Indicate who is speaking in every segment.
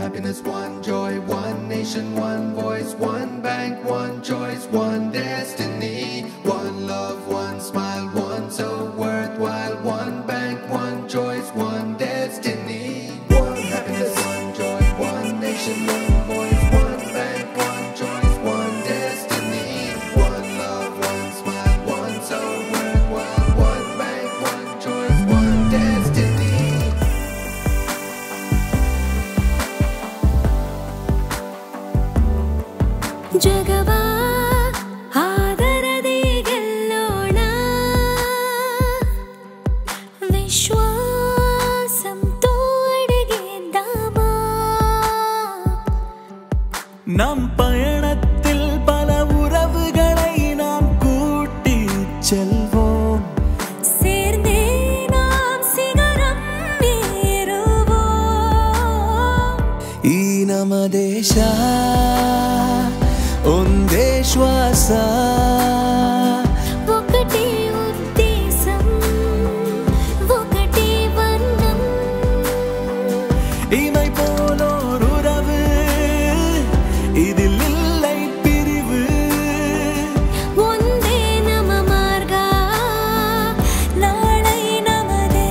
Speaker 1: happiness, one joy, one nation, one voice, one bank, one choice, one destiny, one love, one smile, one so worthwhile, one bank, one choice, one destiny, one happiness, one joy, one nation, one voice, one bank, one choice, one destiny, one love, one smile, one so worthwhile, one bank, one choice, one destiny.
Speaker 2: ಜಗವಾ ಆದರದಿ ಗೆಲ್ಲೋಣ விசுவாசம் தோடுகின்றமா
Speaker 3: நம் பயணத்தில் பல உறவுகளை நாம் கூட்டிச் செல்வோம்
Speaker 2: சேர்ந்தே நாம் சிகரம் ஏறுவோம்
Speaker 3: ಈ ನಮ್ಮ ದೇಶ ಒಂದೇ ಶ್ವಾಸ
Speaker 2: ఒకటే ఉద్దేశం ఒకటే వర్ణం
Speaker 3: இமை போலோர் உறவு இதில் இல்லை பிரிவு
Speaker 2: ಒಂದೇ ನಮ್ಮ ಮಾರ್ಗ ನಾಳೆ ನಮ್ಮದೇ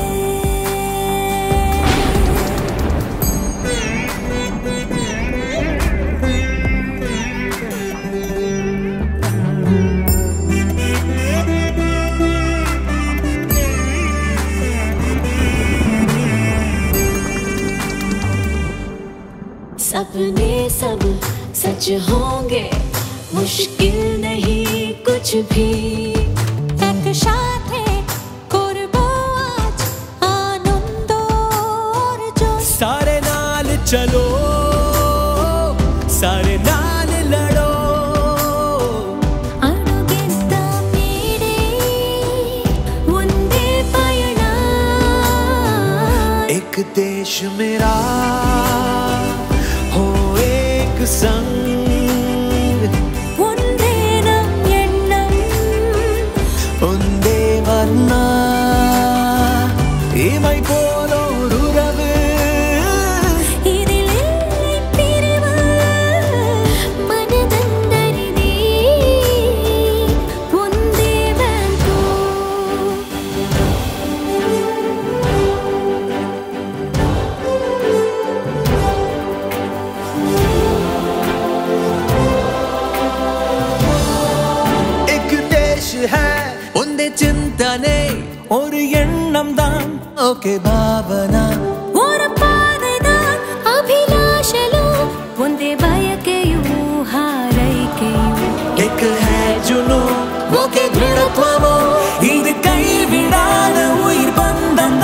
Speaker 2: सपने सब सच होंगे मुश्किल नहीं कुछ भी एक साथे करबो आज आनंद और जो
Speaker 3: सारे नाल चलो सारे नाल लड़ो
Speaker 2: ಅಡುಗೆದ್ದ ಮೇಡೆ ಒಂದೇ ಪಯಣ
Speaker 3: एक देश मेरा हो एक संग
Speaker 2: ಒಂದೇ ನಮ್ ಎಣ್ಣಂ
Speaker 3: ಒಂದೇ ವರ್ಣ இமை போலோர் உறவு
Speaker 2: இதிலே பிரிவு மனதந்தரிதி ಒಂದೇ ಬ್ಯಾಂಕು
Speaker 3: एक देश है ಒಂದೇ ಚಿಂತನೆ ஒரு எண்ணம் தான் ஓகே பாவனா
Speaker 2: ஒரு பாதைதான் ಅಭಿಲಾಷಲು ಒಂದೇ ಬಯಕೆಯು ಹಾರೈಕೆಯು
Speaker 3: एक है जुनून वो के दृढ़त्वमो இது கைவிடாத உயிர் பந்தம்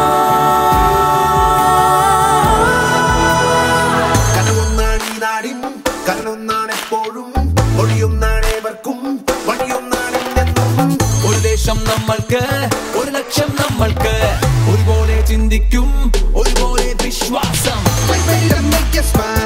Speaker 1: കനവൊന്നാണ് ഈ നാടിൻ കനവൊന്നാണ് എപ്പോഴും ഒഴിയൊന്നാണ് ഏവർക്കും വഴിയൊന്നാണ് എന്നും
Speaker 3: ഒരു ദേശം നമ്മൾക്ക് ഒരു ലക്ഷ്യം നമ്മൾക്ക് ഒരുപോലെ ചിന്തിക്കും ഒരുപോലെ വിശ്വാസം
Speaker 1: Make us smile.